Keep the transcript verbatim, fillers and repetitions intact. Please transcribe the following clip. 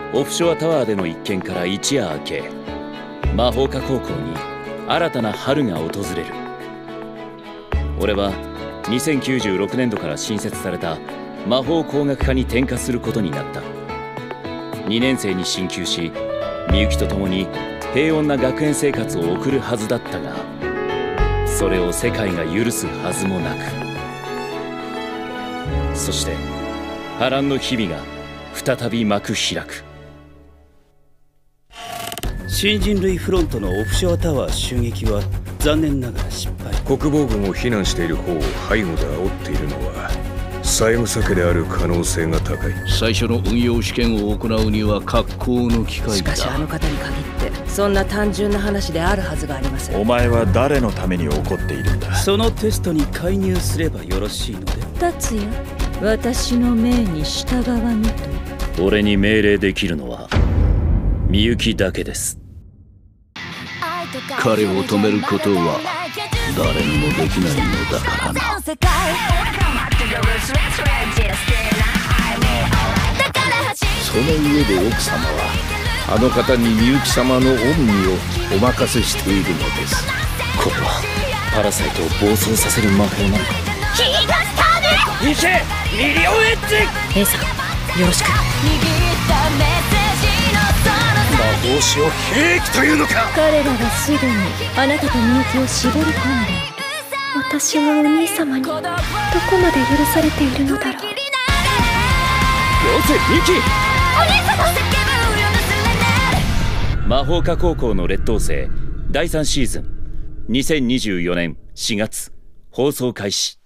オフショアタワーでの一件から一夜明け、魔法科高校に新たな春が訪れる。俺はにせんきゅうじゅうろくねんどから新設された魔法工学科に転科することになった。にねん生に進級し、みゆきと共に平穏な学園生活を送るはずだったが、それを世界が許すはずもなく、そして波乱の日々が再び幕開く。 新人類フロントのオフショアタワー襲撃は残念ながら失敗。 国防軍を非難している方を背後で煽っているのは債務避けである可能性が高い。 最初の運用試験を行うには格好の機会だ。 しかしあの方に限ってそんな単純な話であるはずがありません。 お前は誰のために怒っているんだ。 そのテストに介入すればよろしいので。 達也、私の命に従わぬと。 俺に命令できるのはみゆきだけです。 彼を止めることは誰にもできないのだからな。その上で奥様はあの方にみゆき様の恩義をお任せしているのです。 これはパラサイトを暴走させる魔法なのか。 キーガスターで行けミリオンエッジ。 A さんよろしく。 魔法師を兵器というのか。 彼らはすでにあなたとみゆきを絞り込んで。私はお兄様にどこまで許されているのだろう。よせミキ。 お兄様。 魔法科高校の劣等生だいさんシーズンにせんにじゅうよねんしがつ放送開始。